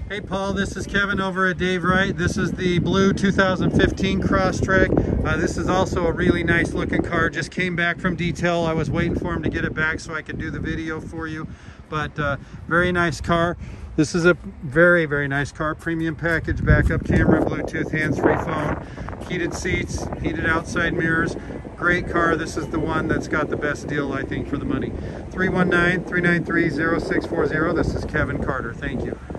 Hey Paul, this is Kevin over at Dave Wright. This is the blue 2015 Crosstrek. This is also a really nice looking car. Just came back from detail. I was waiting for him to get it back so I could do the video for you. But very nice car. This is a very, very nice car. Premium package, backup camera, Bluetooth, hands-free phone, heated seats, heated outside mirrors. Great car. This is the one that's got the best deal, I think, for the money. 319-393-0640. This is Kevin Carter. Thank you.